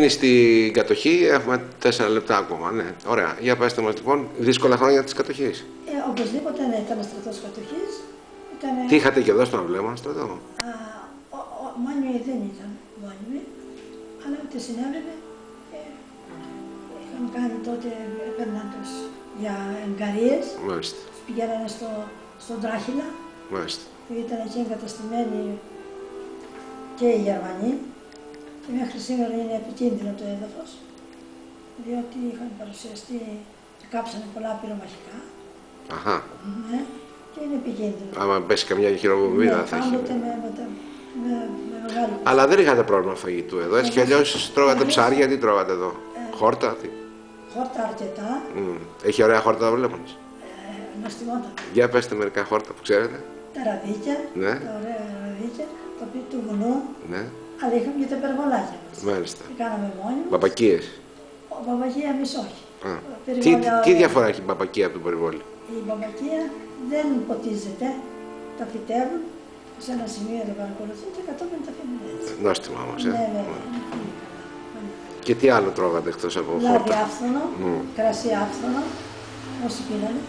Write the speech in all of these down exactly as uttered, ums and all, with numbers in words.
Στην κατοχή έχουμε τέσσερα λεπτά ακόμα. Ναι, ωραία. Για πέστε μας λοιπόν, δύσκολα χρόνια της κατοχής. Ε, οπωσδήποτε ναι, ήταν στρατός κατοχής. Ήτανε... Τι είχατε και εδώ στον αυλέμα, στρατό? Α, ο, ο, μόνιμοι δεν ήταν μόνιμοι, αλλά ό,τι συνέβαινε, ε, είχαν κάνει τότε, έπαιρναν τους για εγκαρίες. Μάλιστα. Πηγαίνανε στο, στον Τράχυλα, Μάλιστα. που ήταν εκεί εγκαταστημένοι και οι Γερμανοί. Και μέχρι σήμερα είναι επικίνδυνο το έδαφος, διότι είχαν παρουσιαστεί και κάψανε πολλά πυρομαχικά. Αχα. Ναι, και είναι επικίνδυνο. Άμα πέσει καμιά χειροβομβίδα ναι, θα έχει. Με, με, με, με μεγάλη... Αλλά δεν είχατε πρόβλημα φαγητού εδώ, έτσι κι αλλιώς τρώγατε ψάρια, τι τρώγατε εδώ? Ε, χόρτα, τι? Χόρτα αρκετά. Mm. Έχει ωραία χόρτα το βλέπω. Ε, νοστιμότα. Για πέστε μερικά χόρτα που ξέρετε. Τα ραδίκια, ναι. τα ωραία ραδίκια, τα οποία του βουνού. Ναι. Αλλά είχαμε και τα υπερβολάκια μας. Μάλιστα. Και κάναμε μόνοι μας. Μπαμπακίες. Ο μπαμπακία εμείς όχι. Τι, τι, τι διαφορά έχει η μπαμπακία από τον περιβόλι? Η μπαμπακία δεν ποτίζεται, τα φυτεύουν, σε ένα σημείο το παρακολουθούν και κατόπιν τα αφήνουν έτσι. Νόστιμα όμως, ε. Ναι, ναι, ναι. Και τι άλλο τρώγατε εκτός από χόρτα? Λάδι άφθονο, mm. κρασί άφθονο, όσοι πίνανε.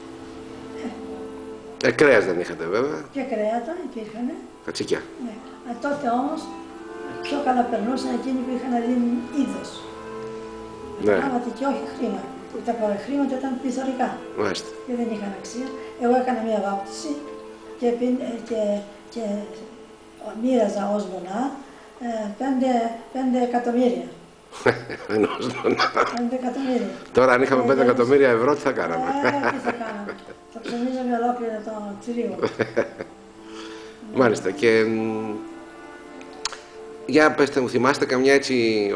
Ε, κρέας δεν είχατε βέβαια. Και κρέατα υπήρχαν. Κατσίκια. Ναι. Α, τότε όμως πιο καλά περνούσαν εκείνοι που είχαν να δίνουν είδος. Ναι. Κάνατε και όχι χρήμα. Τα χρήματα ήταν πληθωρικά. Μάλιστα. Και δεν είχαν αξία. Εγώ έκανα μια βάπτιση και, και, και μοίραζα ως μονά ε, πέντε, πέντε εκατομμύρια. πέντε εκατομμύρια. Τώρα αν είχαμε πέντε εκατομμύρια ευρώ τι θα κάναμε? Ε, τι θα κάναμε. Θα ψωνίζαμε ολόκληρο το τσιρίο. Μάλιστα. Και για πέστε μου, θυμάστε καμιά έτσι,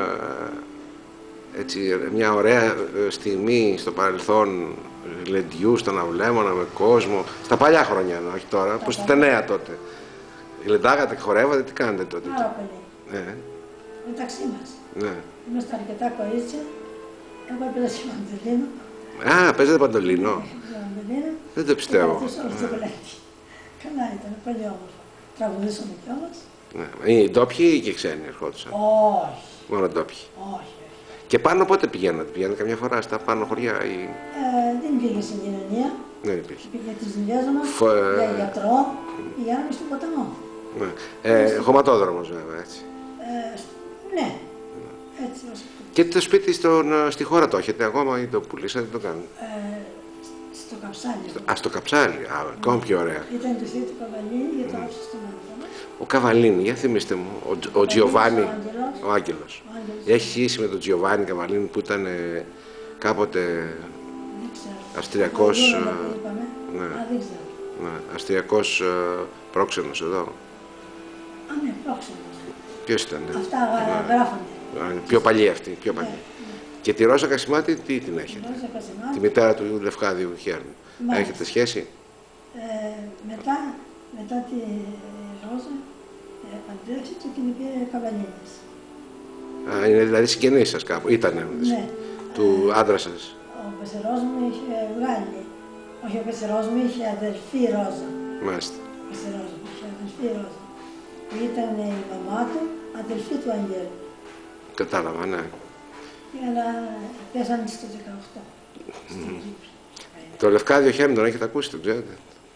ε, έτσι μια ωραία στιγμή στο παρελθόν, γλεντιού στον αυλέμονα με κόσμο, στα παλιά χρόνια, όχι τώρα, που είστε νέα τότε? Γλεντάγατε, χορεύατε, τι κάνετε τότε? Πάρα πολύ. Ναι. Μεταξύ μας. Ναι. Είμαστε αρκετά κορίτσια. Εγώ έπαιζα και μαντολίνο. Α, παίζετε παντολίνο? Δεν το πιστεύω. Καλά ήταν, πολύ όμορφα. Τραγουδήσαμε κιόλας. Ναι. Οι ντόπιοι ή και ξένοι ερχόντουσαν? Όχι. Μόνο ντόπιοι. Όχι. Και πάνω πότε πηγαίνατε? Πηγαίνατε καμιά φορά στα πάνω χωριά ή... Ε, δεν υπήρχε συγκοινωνία. Δεν υπήρχε. Για τις δουλειές μας, Φο... για γιατρό, πηγαίναμε στον ποταμό. Ναι. Ε, χωματόδρομος βέβαια, έτσι. Ε, ναι. Έτσι, όσο... Και το σπίτι στον, στη χώρα το έχετε ακόμα ή το πουλήσατε, το κάνετε? Ε, στο Καψάλι. Στο, α, στο Καψάλι. Α, ακόμα πιο ωραία. Ήταν το θείο του Καβαλίνη για το άφησε στον άνθρωπο. Ο Καβαλίνη, για θυμίστε μου, ο, ο Τζιοβάνι, ο Άγγελος. Ο Άγγελος. Έχει σχέση με τον Τζιοβάνι Καβαλίνη που ήταν ε, κάποτε αυστριακός, ε, ναι, Α, δεν ξέρω. Ναι, αυστριακός ε, πρόξενος εδώ. Α, ναι, πρόξενος. Ποιος ήταν? Αυτά ναι. γράφονται. Πιο παλιή αυτή, πιο παλιή. Ναι, ναι. Και τη Ρώσα Κασιμάτη τι την έχετε? Ρώσα Κασιμάτη. Τη μητέρα του Λευκάδιου Χέρνου. Έχετε σχέση? Ε, μετά, μετά τη Ρώσα ε, παντρεύτηκε και την πήρε Καβαλίνης. Α, είναι δηλαδή συγγενής σας κάπου, ήτανε, ναι. Του ε, άντρα σας. Ο πεθερός μου είχε βγάλει. Όχι, ο πεθερός μου είχε αδερφή Ρόζα. Μάλιστα. Ο πεθερός μου είχε αδερφή Ρόζα. Που ήταν η μαμά του, αδερφή του Αγγέλου. Κατάλαβα, ναι. Αλλά πέσανε στο δεκαοκτώ. Mm. Το Λευκάδιο Χέρνου τον έχετε ακούσει, το ξέρετε?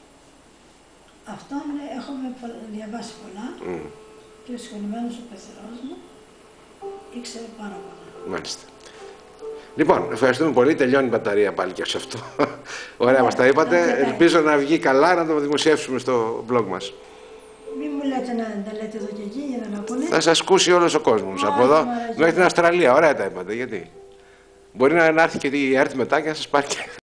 Αυτόν έχουμε διαβάσει πολλά mm. και ο συγχωρημένος ο πεθερός μου ήξερε πάρα πολλά. Μάλιστα. Λοιπόν, ευχαριστούμε πολύ. Τελειώνει η μπαταρία πάλι και σε αυτό. Ωραία, yeah, μας τα είπατε. Yeah, ελπίζω να βγει καλά, να το δημοσιεύσουμε στο blog μας. Μην μου λέτε να τα λέτε εδώ και εκεί για να με ακούνε. Θα σας ακούσει όλος ο κόσμος. Από εδώ μέχρι την Αυστραλία. Ωραία τα είπατε. Γιατί? Μπορεί να έρθει και η έρθει μετά και να σας πάρει.